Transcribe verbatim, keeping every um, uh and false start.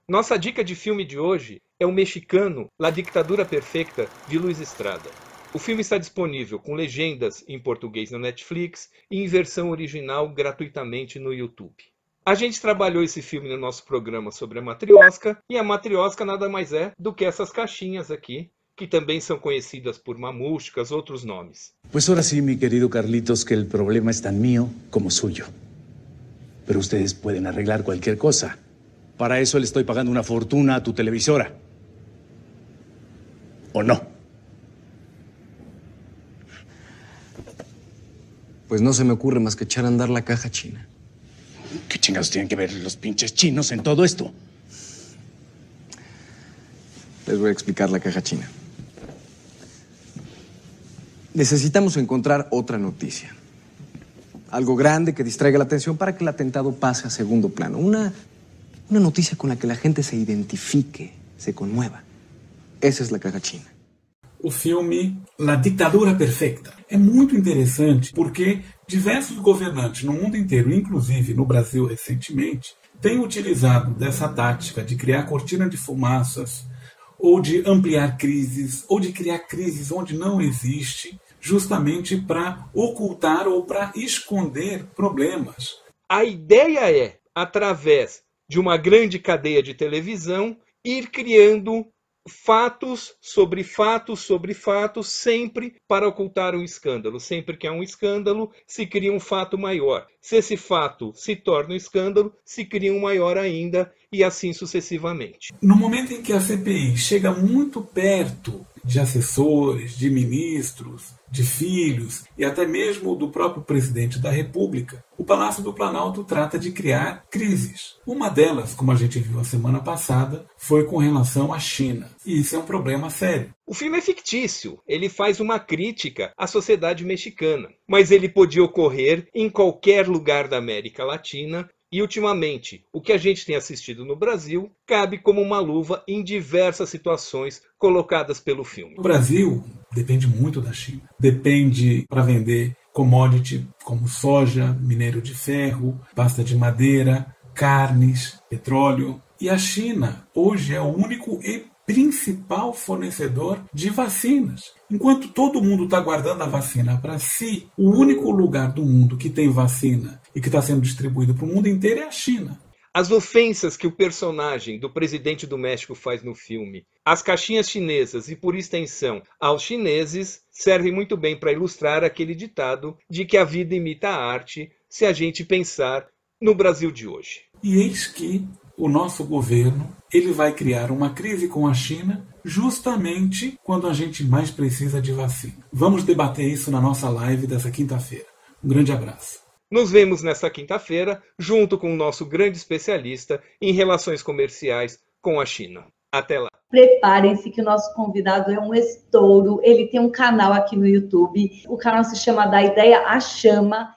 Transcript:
Nossa dica de filme de hoje é o mexicano La Dictadura Perfecta, de Luis Estrada. O filme está disponível com legendas em português na Netflix e em versão original gratuitamente no YouTube. A gente trabalhou esse filme no nosso programa sobre a matriosca, e a matriosca nada mais é do que essas caixinhas aqui, que também são conhecidas por mamushkas, outros nomes. Pues ahora sí, mi querido Carlitos, que el problema es tan mío como suyo. Pero ustedes pueden arreglar cualquier cosa. Para eso le estoy pagando una fortuna a tu televisora. ¿O no? Pues no se me ocurre más que echar a andar la caja china. ¿Qué chingados tienen que ver los pinches chinos en todo esto? Les voy a explicar la caja china. Necesitamos encontrar otra noticia. Algo grande que distraiga la atención para que el atentado pase a segundo plano. Una, una noticia con la que la gente se identifique, se conmueva. Essa é a caja china. O filme La Dictadura Perfecta é muito interessante porque diversos governantes no mundo inteiro, inclusive no Brasil recentemente, têm utilizado dessa tática de criar cortina de fumaças, ou de ampliar crises, ou de criar crises onde não existe, justamente para ocultar ou para esconder problemas. A ideia é, através de uma grande cadeia de televisão, ir criando fatos sobre fatos sobre fatos, sempre para ocultar um escândalo. Sempre que há um escândalo, se cria um fato maior. Se esse fato se torna um escândalo, se cria um maior ainda, e assim sucessivamente. No momento em que a C P I chega muito perto de assessores, de ministros, de filhos e até mesmo do próprio presidente da República, o Palácio do Planalto trata de criar crises. Uma delas, como a gente viu a semana passada, foi com relação à China. E isso é um problema sério. O filme é fictício, ele faz uma crítica à sociedade mexicana, mas ele podia ocorrer em qualquer lugar da América Latina. E, ultimamente, o que a gente tem assistido no Brasil cabe como uma luva em diversas situações colocadas pelo filme. O Brasil depende muito da China. Depende para vender commodity como soja, minério de ferro, pasta de madeira, carnes, petróleo. E a China hoje é o único e principal fornecedor de vacinas. Enquanto todo mundo está guardando a vacina para si, o único lugar do mundo que tem vacina e que está sendo distribuído para o mundo inteiro é a China. As ofensas que o personagem do presidente do México faz no filme, as caixinhas chinesas e, por extensão, aos chineses, servem muito bem para ilustrar aquele ditado de que a vida imita a arte, se a gente pensar no Brasil de hoje. E eis que o nosso governo ele vai criar uma crise com a China justamente quando a gente mais precisa de vacina. Vamos debater isso na nossa live dessa quinta-feira. Um grande abraço. Nos vemos nesta quinta-feira, junto com o nosso grande especialista em relações comerciais com a China. Até lá. Preparem-se que o nosso convidado é um estouro. Ele tem um canal aqui no YouTube. O canal se chama Da Ideia à Chama.